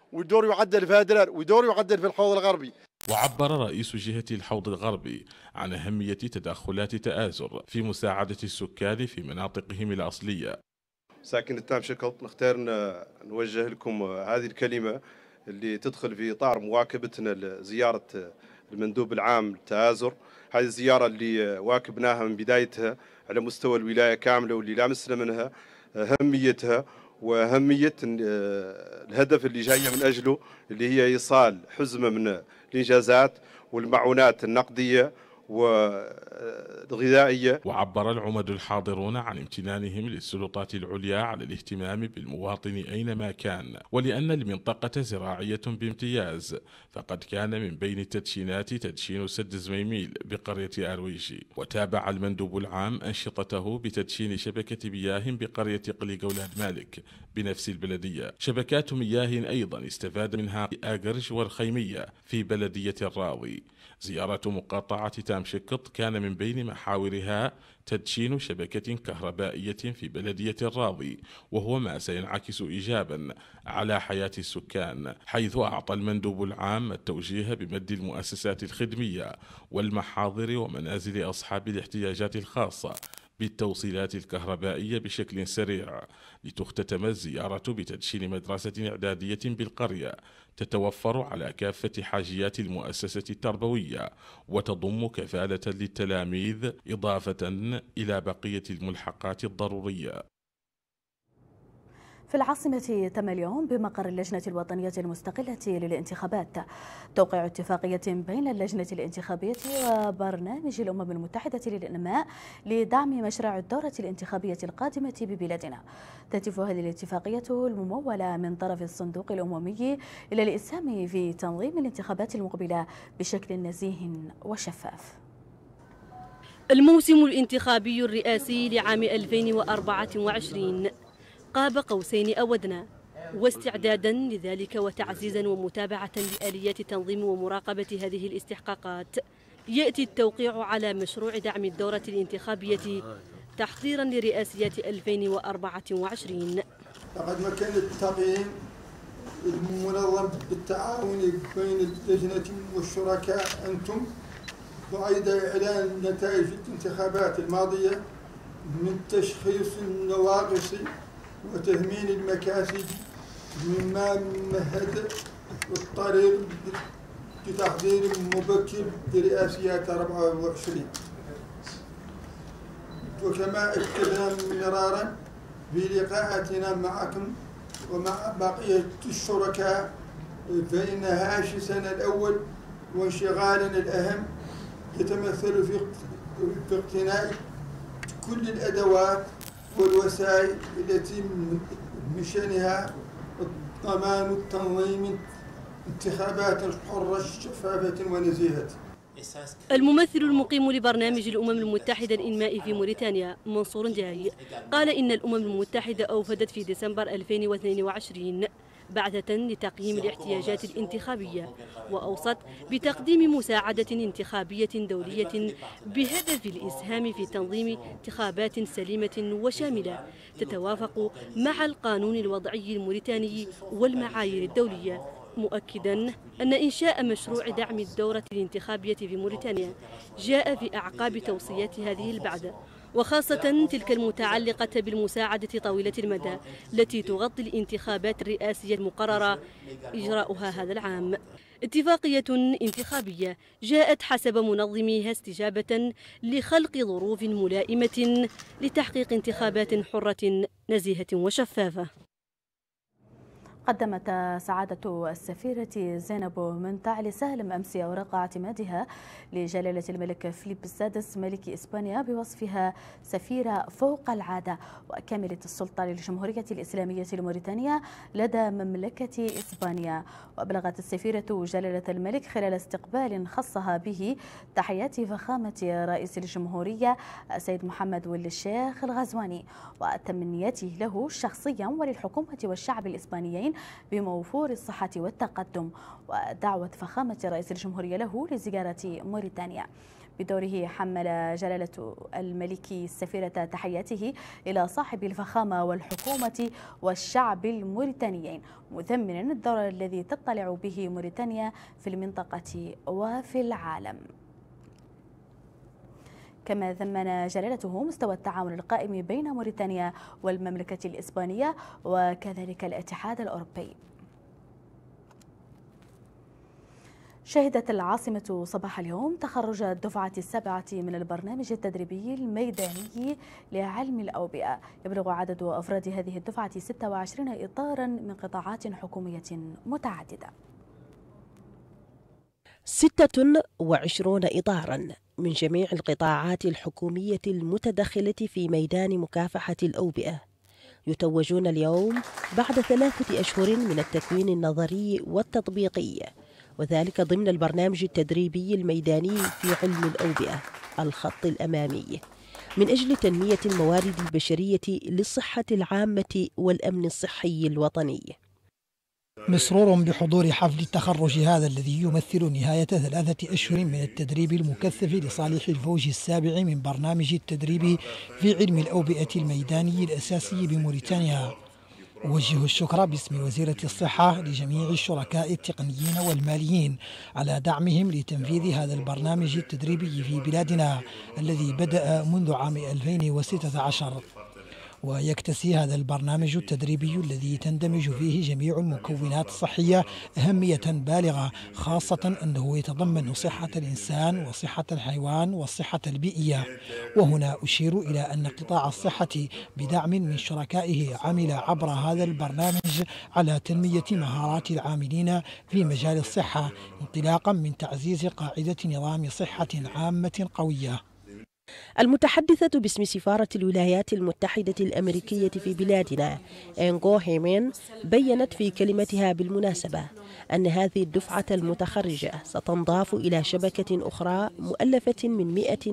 ويدور يعدل في هدرار ويدور يعدل في الحوض الغربي. وعبر رئيس جهة الحوض الغربي عن أهمية تدخلات تآزر في مساعدة السكان في مناطقهم الأصلية. ساكن تام شكط نختار نوجه لكم هذه الكلمة اللي تدخل في إطار مواكبتنا لزيارة المندوب العام للتآزر. هذه الزيارة اللي واكبناها من بدايتها على مستوى الولاية كاملة، واللي لامسنا منها أهميتها وأهمية الهدف اللي جاية من أجله، اللي هي إيصال حزمة من الإنجازات والمعونات النقدية والغذائية. وعبر العمد الحاضرون عن امتنانهم للسلطات العليا على الاهتمام بالمواطن أينما كان، ولأن المنطقة زراعية بامتياز، فقد كان من بين التدشينات تدشين سد زميميل بقرية أرويشي. وتابع المندوب العام أنشطته بتدشين شبكة مياه بقرية قليق أولاد مالك بنفس البلدية، شبكات مياه أيضا استفاد منها آقرش والخيمية في بلدية الراوي. زيارة مقاطعة تام شكط كان من بين محاورها تدشين شبكة كهربائية في بلدية الراوي، وهو ما سينعكس إيجابا على حياة السكان، حيث أعطى المندوب العام التوجيه بمد المؤسسات الخدمية والمحاضر ومنازل أصحاب الاحتياجات الخاصة بالتوصيلات الكهربائية بشكل سريع، لتختتم الزيارة بتدشين مدرسة إعدادية بالقرية تتوفر على كافة حاجيات المؤسسة التربوية وتضم كفالة للتلاميذ إضافة إلى بقية الملحقات الضرورية. في العاصمة تم اليوم بمقر اللجنة الوطنية المستقلة للانتخابات توقيع اتفاقية بين اللجنة الانتخابية وبرنامج الأمم المتحدة للإنماء لدعم مشروع الدورة الانتخابية القادمة ببلادنا. تهدف هذه الاتفاقية الممولة من طرف الصندوق الأممي إلى الإسهام في تنظيم الانتخابات المقبلة بشكل نزيه وشفاف. الموسم الانتخابي الرئاسي لعام 2024 قاب قوسين أو أدنى، واستعدادا لذلك وتعزيزا ومتابعة لآليات تنظيم ومراقبة هذه الاستحقاقات، يأتي التوقيع على مشروع دعم الدورة الانتخابية تحضيرا لرئاسيات 2024. لقد مكن التقييم المنظم بالتعاون بين اللجنة والشركاء أنتم بعد إعلان نتائج الانتخابات الماضية من تشخيص النواقص وتثمين المكاسب، مما مهد الطريق لتحضير مبكر لرئاسيات 24. وكما اكدنا مرارا في لقاءاتنا معكم ومع بقية الشركاء، فإن هاجسنا الأول وانشغالنا الأهم يتمثل في اقتناء كل الأدوات والوسائل التي من شأنها ضمان التنظيم انتخابات حرة شفافة ونزيهة. الممثل المقيم لبرنامج الأمم المتحدة الإنماء في موريتانيا منصور جاي قال إن الأمم المتحدة أوفدت في ديسمبر 2022 بعثة لتقييم الاحتياجات الانتخابية، وأوصت بتقديم مساعدة انتخابية دولية بهدف الإسهام في تنظيم انتخابات سليمة وشاملة تتوافق مع القانون الوضعي الموريتاني والمعايير الدولية، مؤكدا أن إنشاء مشروع دعم الدورة الانتخابية في موريتانيا جاء في أعقاب توصيات هذه البعثة، وخاصة تلك المتعلقة بالمساعدة طويلة المدى التي تغطي الانتخابات الرئاسية المقررة إجراؤها هذا العام. اتفاقية انتخابية جاءت حسب منظميها استجابة لخلق ظروف ملائمة لتحقيق انتخابات حرة نزيهة وشفافة. قدمت سعادة السفيرة زينب منتع لسالم أمس أوراق اعتمادها لجلالة الملك فيليب السادس ملك إسبانيا بوصفها سفيرة فوق العادة وكاملة السلطة للجمهورية الإسلامية الموريتانية لدى مملكة إسبانيا. وأبلغت السفيرة جلالة الملك خلال استقبال خصها به تحيات فخامة رئيس الجمهورية سيد محمد ولي الشيخ الغزواني وتمنياته له شخصيا وللحكومة والشعب الإسبانيين بموفور الصحة والتقدم، ودعوة فخامة رئيس الجمهورية له لزيارة موريتانيا. بدوره حمل جلالة الملك السفيرة تحياته إلى صاحب الفخامة والحكومة والشعب الموريتانيين، مثمنا الدور الذي تطلع به موريتانيا في المنطقة وفي العالم. كما ثمن جلالته مستوى التعاون القائم بين موريتانيا والمملكة الإسبانية وكذلك الاتحاد الأوروبي. شهدت العاصمة صباح اليوم تخرج الدفعة السابعة من البرنامج التدريبي الميداني لعلم الأوبئة. يبلغ عدد أفراد هذه الدفعة 26 إطارا من قطاعات حكومية متعددة. 26 إطارا من جميع القطاعات الحكومية المتدخلة في ميدان مكافحة الأوبئة يتوجون اليوم بعد 3 أشهر من التكوين النظري والتطبيقي، وذلك ضمن البرنامج التدريبي الميداني في علم الأوبئة الخط الأمامي من أجل تنمية الموارد البشرية للصحة العامة والأمن الصحي الوطني. مسرور بحضور حفل التخرج هذا الذي يمثل نهاية 3 أشهر من التدريب المكثف لصالح الفوج السابع من برنامج التدريب في علم الأوبئة الميداني الأساسي بموريتانيا. أوجه الشكر باسم وزيرة الصحة لجميع الشركاء التقنيين والماليين على دعمهم لتنفيذ هذا البرنامج التدريبي في بلادنا الذي بدأ منذ عام 2016. ويكتسي هذا البرنامج التدريبي الذي تندمج فيه جميع المكونات الصحية أهمية بالغة، خاصة أنه يتضمن صحة الإنسان وصحة الحيوان والصحة البيئية. وهنا أشير إلى أن قطاع الصحة بدعم من شركائه عمل عبر هذا البرنامج على تنمية مهارات العاملين في مجال الصحة، انطلاقا من تعزيز قاعدة نظام صحة عامة قوية. المتحدثة باسم سفارة الولايات المتحدة الأمريكية في بلادنا إنغو هيمين بيّنت في كلمتها بالمناسبة أن هذه الدفعة المتخرجة ستنضاف إلى شبكة أخرى مؤلفة من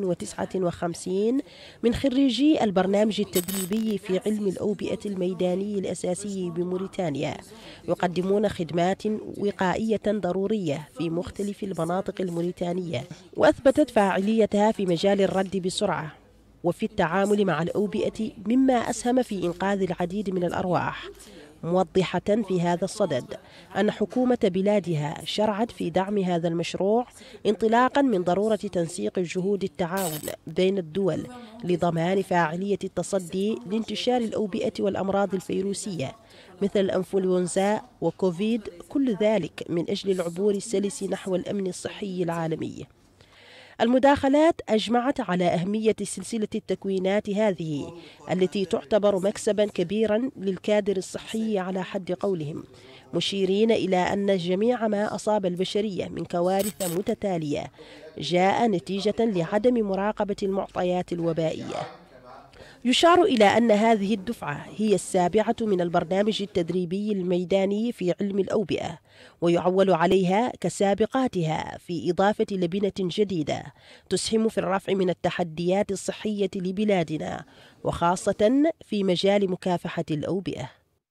159 من خريجي البرنامج التدريبي في علم الأوبئة الميداني الأساسي بموريتانيا، يقدمون خدمات وقائية ضرورية في مختلف المناطق الموريتانية، وأثبتت فاعليتها في مجال الرد بسرعة وفي التعامل مع الأوبئة، مما أسهم في إنقاذ العديد من الأرواح، موضحة في هذا الصدد أن حكومة بلادها شرعت في دعم هذا المشروع انطلاقا من ضرورة تنسيق جهود التعاون بين الدول لضمان فاعلية التصدي لانتشار الأوبئة والأمراض الفيروسية مثل الأنفلونزا وكوفيد، كل ذلك من أجل العبور السلس نحو الأمن الصحي العالمي. المداخلات أجمعت على أهمية سلسلة التكوينات هذه التي تعتبر مكسبا كبيرا للكادر الصحي على حد قولهم، مشيرين إلى أن جميع ما أصاب البشرية من كوارث متتالية جاء نتيجة لعدم مراقبة المعطيات الوبائية. يشار إلى أن هذه الدفعة هي السابعة من البرنامج التدريبي الميداني في علم الأوبئة، ويعول عليها كسابقاتها في إضافة لبنة جديدة تسهم في الرفع من التحديات الصحية لبلادنا، وخاصة في مجال مكافحة الأوبئة.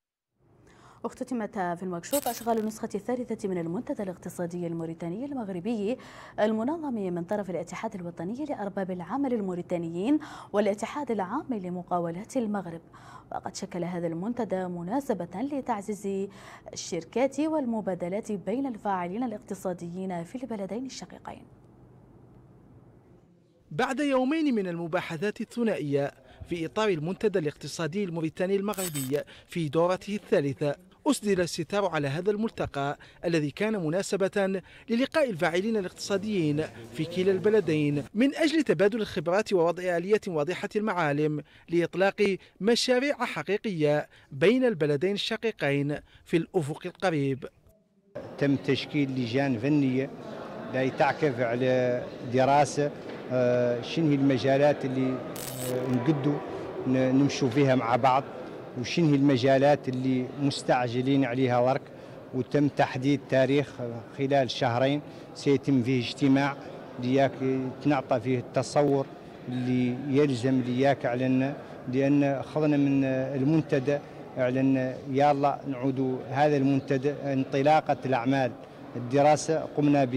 اختتمت في المكشوف أشغال النسخة الثالثة من المنتدى الاقتصادي الموريتاني المغربي المنظم من طرف الاتحاد الوطني لأرباب العمل الموريتانيين والاتحاد العام لمقاولات المغرب. وقد شكل هذا المنتدى مناسبة لتعزيز الشركات والمبادلات بين الفاعلين الاقتصاديين في البلدين الشقيقين. بعد يومين من المباحثات الثنائية في إطار المنتدى الاقتصادي الموريتاني المغربي في دورته الثالثة، أسدل الستار على هذا الملتقى الذي كان مناسبة للقاء الفاعلين الاقتصاديين في كلا البلدين من أجل تبادل الخبرات ووضع آلية واضحة المعالم لإطلاق مشاريع حقيقية بين البلدين الشقيقين في الأفق القريب. تم تشكيل لجان فنية تعكف على دراسة شنو هي المجالات اللي نقدوا نمشوا فيها مع بعض، وشنو هي المجالات اللي مستعجلين عليها ورك. وتم تحديد تاريخ خلال شهرين سيتم فيه اجتماع لياك تنعطى فيه التصور اللي يلزم لياك علينا، لأن خذنا من المنتدى على يلا نعودوا هذا المنتدى انطلاقة الأعمال الدراسة قمنا بها،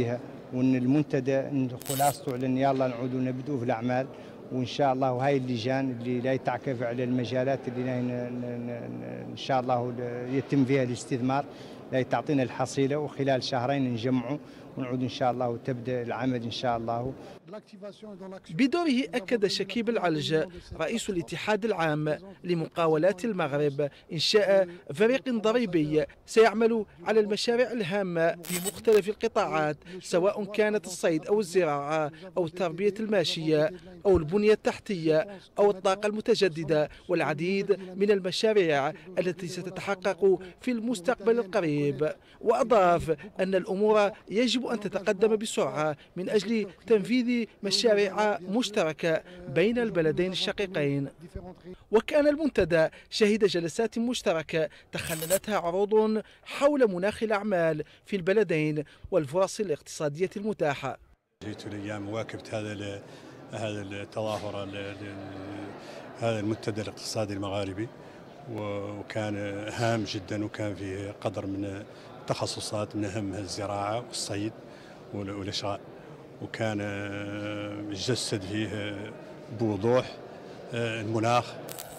وان المنتدى خلاصته على ان يلا نعودوا نبدأوا في الاعمال، وان شاء الله وهي اللجان اللي لا تعكف على المجالات اللي ان شاء الله يتم فيها الاستثمار لا تعطينا الحصيله، وخلال شهرين نجمعوا ونعود ان شاء الله وتبدا العمل ان شاء الله. بدوره أكد شكيب العلج رئيس الاتحاد العام لمقاولات المغرب إنشاء فريق ضريبي سيعمل على المشاريع الهامة في مختلف القطاعات، سواء كانت الصيد أو الزراعة أو تربية الماشية أو البنية التحتية أو الطاقة المتجددة، والعديد من المشاريع التي ستتحقق في المستقبل القريب. وأضاف أن الأمور يجب أن تتقدم بسرعة من أجل تنفيذ مشاريع مشتركة بين البلدين الشقيقين. وكان المنتدى شهد جلسات مشتركة تخللتها عروض حول مناخ الأعمال في البلدين والفرص الاقتصادية المتاحة. جئت الأيام واكبت هذا التظاهر هذا المنتدى الاقتصادي المغاربي، وكان هام جدا، وكان فيه قدر من التخصصات من أهمها الزراعة والصيد والإشغال، وكان جسد فيه بوضوح المناخ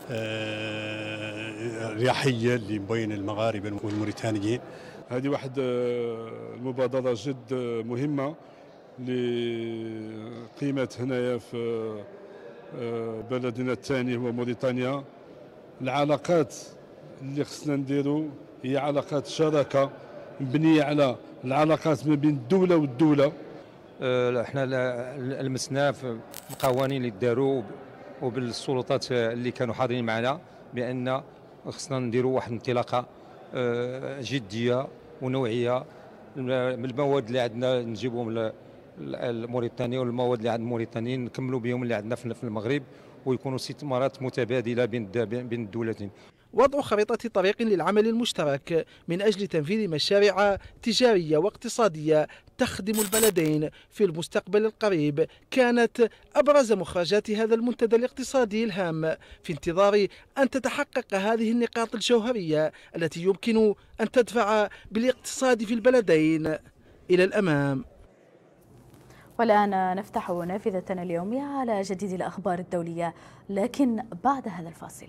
الرياحية اللي بين المغاربة والموريتانيين. هذه واحد المبادرة جد مهمة اللي قيمت هنايا في بلدنا الثاني هو موريتانيا. العلاقات اللي خصنا نديرو هي علاقات شراكة مبنية على العلاقات ما بين الدولة والدولة. احنا لمسنا في القوانين اللي داروا وبالسلطات اللي كانوا حاضرين معنا بان خصنا نديروا واحد الانطلاقه جديه ونوعيه من المواد اللي عندنا نجيبهم لموريتانيا، والمواد اللي عند موريتانيا نكملوا بهم اللي عندنا في المغرب، ويكونوا استثمارات متبادله بين الدولتين. وضع خريطة طريق للعمل المشترك من أجل تنفيذ مشاريع تجارية واقتصادية تخدم البلدين في المستقبل القريب كانت أبرز مخرجات هذا المنتدى الاقتصادي الهام، في انتظار أن تتحقق هذه النقاط الجوهرية التي يمكن أن تدفع بالاقتصاد في البلدين إلى الأمام. والآن نفتح نافذتنا اليومية على جديد الأخبار الدولية، لكن بعد هذا الفاصل.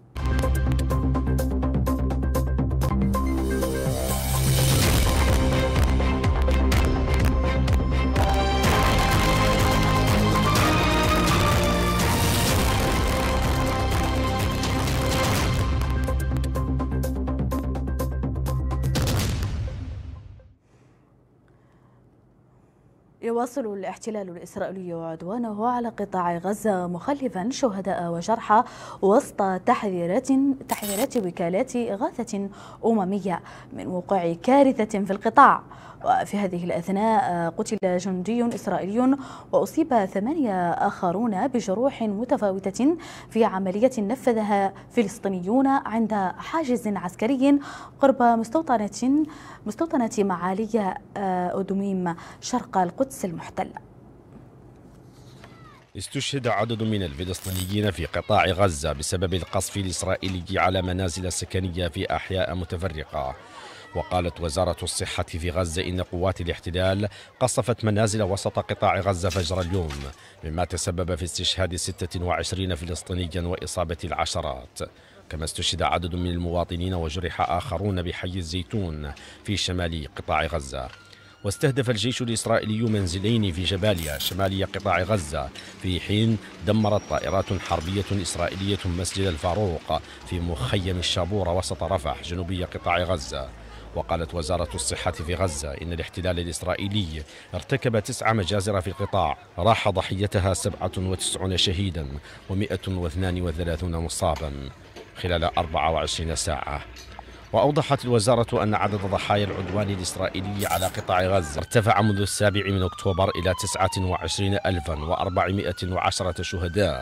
يواصل الاحتلال الإسرائيلي عدوانه على قطاع غزة مخلفا شهداء وجرحى وسط تحذيرات وكالات إغاثة أممية من وقوع كارثة في القطاع. وفي هذه الأثناء قتل جندي إسرائيلي وأصيب 8 آخرون بجروح متفاوتة في عملية نفذها فلسطينيون عند حاجز عسكري قرب مستوطنة معالي أدوميم شرق القدس المحتلة. استشهد عدد من الفلسطينيين في قطاع غزة بسبب القصف الإسرائيلي على منازل سكنية في أحياء متفرقة. وقالت وزارة الصحة في غزة إن قوات الاحتلال قصفت منازل وسط قطاع غزة فجر اليوم، مما تسبب في استشهاد 26 فلسطينيا وإصابة العشرات. كما استشهد عدد من المواطنين وجرح آخرون بحي الزيتون في شمال قطاع غزة. واستهدف الجيش الإسرائيلي منزلين في جباليا شمالي قطاع غزة، في حين دمرت طائرات حربية إسرائيلية مسجد الفاروق في مخيم الشابورة وسط رفح جنوبي قطاع غزة. وقالت وزارة الصحة في غزة إن الاحتلال الإسرائيلي ارتكب 9 مجازر في القطاع راح ضحيتها 97 شهيدا و132 مصابا خلال 24 ساعة. وأوضحت الوزارة أن عدد ضحايا العدوان الإسرائيلي على قطاع غزة ارتفع منذ 7 أكتوبر إلى 29,410 شهداء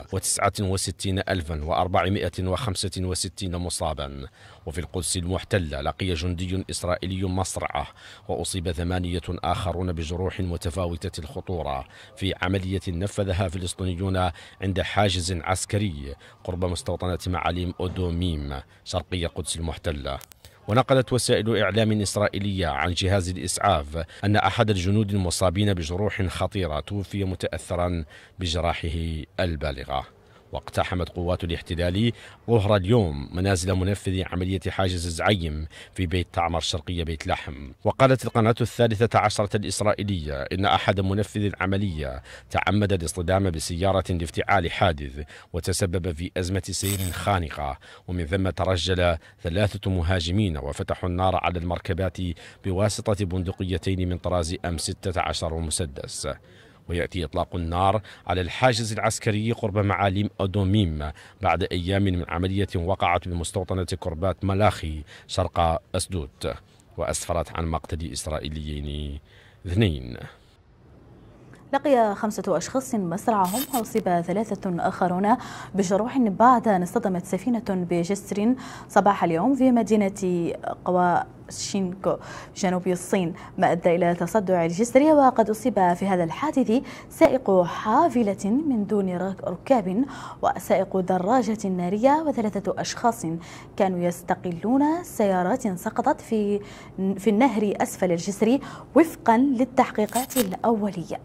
و69,465 مصابا. وفي القدس المحتلة لقي جندي إسرائيلي مصرعة وأصيب 8 آخرون بجروح متفاوتة الخطورة في عملية نفذها فلسطينيون عند حاجز عسكري قرب مستوطنة معاليم أدوميم شرقي القدس المحتلة. ونقلت وسائل إعلام إسرائيلية عن جهاز الإسعاف أن أحد الجنود المصابين بجروح خطيرة توفي متأثرا بجراحه البالغة. واقتحمت قوات الاحتلال ظهر اليوم منازل منفذ عملية حاجز زعيم في بيت تعمر شرقية بيت لحم. وقالت القناة 13 الإسرائيلية إن أحد منفذ العملية تعمد الاصطدام بسيارة لافتعال حادث وتسبب في أزمة سير خانقة، ومن ثم ترجل 3 مهاجمين وفتحوا النار على المركبات بواسطة بندقيتين من طراز M16 مسدس. ويأتي إطلاق النار على الحاجز العسكري قرب معالم أدوميم بعد أيام من عملية وقعت بمستوطنة كربات ملاخي شرق أسدود، وأسفرت عن مقتل إسرائيليين 2. لقي 5 أشخاص مصرعهم وأصيب 3 آخرون بجروح بعد أن اصطدمت سفينة بجسر صباح اليوم في مدينة قواشينكو جنوب الصين، ما أدى إلى تصدع الجسر. وقد أصيب في هذا الحادث سائق حافلة من دون ركاب وسائق دراجة نارية، و3 أشخاص كانوا يستقلون سيارات سقطت في النهر أسفل الجسر وفقا للتحقيقات الأولية.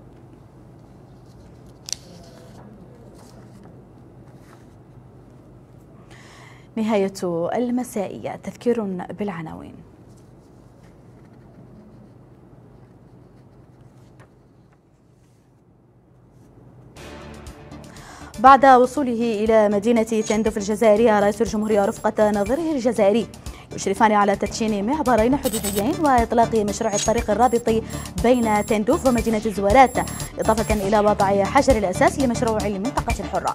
نهاية المسائية، تذكير بالعناوين. بعد وصوله إلى مدينة تندوف الجزائرية، رئيس الجمهورية رفقة نظيره الجزائري يشرفان على تدشين معبرين حدوديين وإطلاق مشروع الطريق الرابط بين تندوف ومدينة الزوارات، إضافة إلى وضع حجر الأساس لمشروع المنطقة الحرة.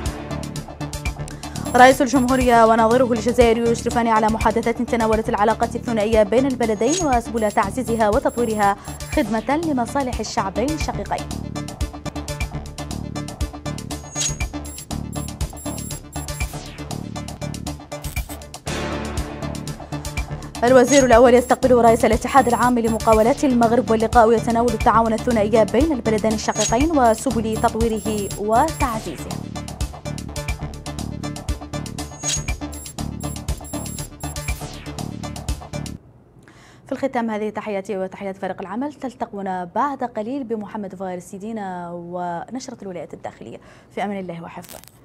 رئيس الجمهورية ونظيره الجزائري يشرفان على محادثات تناولت العلاقات الثنائية بين البلدين وسبل تعزيزها وتطويرها خدمة لمصالح الشعبين الشقيقين. الوزير الأول يستقبل رئيس الاتحاد العام لمقاولات المغرب، واللقاء يتناول التعاون الثنائي بين البلدين الشقيقين وسبل تطويره وتعزيزه. في الختام هذه تحياتي وتحيات فريق العمل، تلتقون بعد قليل بمحمد فارس سيدينا ونشرة الولايات الداخلية. في أمان الله وحفظه.